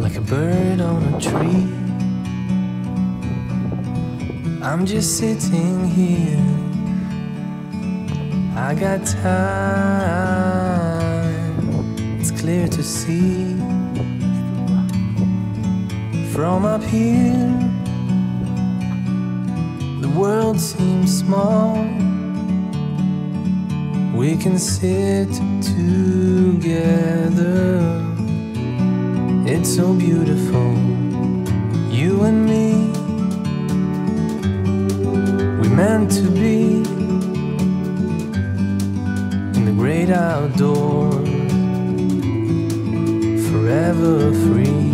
like a bird on a tree. I'm just sitting here, I got time, it's clear to see. From up here, the world seems small. We can sit together, it's so beautiful, you and me. We meant to be in the great outdoors, forever free.